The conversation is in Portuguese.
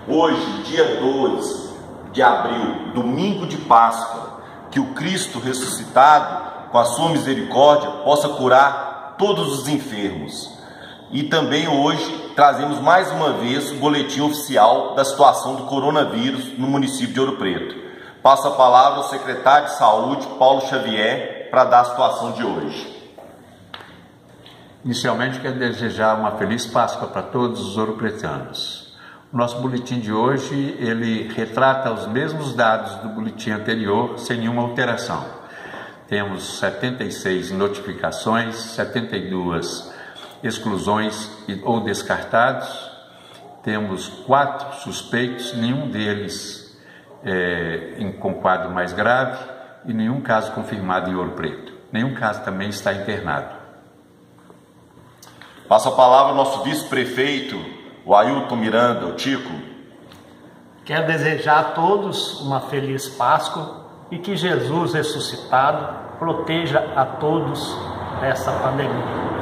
Hoje, dia 12 de abril, domingo de Páscoa, que o Cristo ressuscitado, com a sua misericórdia, possa curar todos os enfermos. E também hoje trazemos mais uma vez o boletim oficial da situação do coronavírus no município de Ouro Preto. Passo a palavra ao secretário de Saúde, Paulo Xavier, para dar a situação de hoje. Inicialmente, quero desejar uma feliz Páscoa para todos os ouropretanos. O nosso boletim de hoje, ele retrata os mesmos dados do boletim anterior, sem nenhuma alteração. Temos 76 notificações, 72 exclusões ou descartados, temos 4 suspeitos, nenhum deles com quadro mais grave e nenhum caso confirmado em Ouro Preto. Nenhum caso também está internado. Passo a palavra ao nosso vice-prefeito, o Ailton Miranda, o Tico. Quero desejar a todos uma feliz Páscoa e que Jesus ressuscitado proteja a todos dessa pandemia.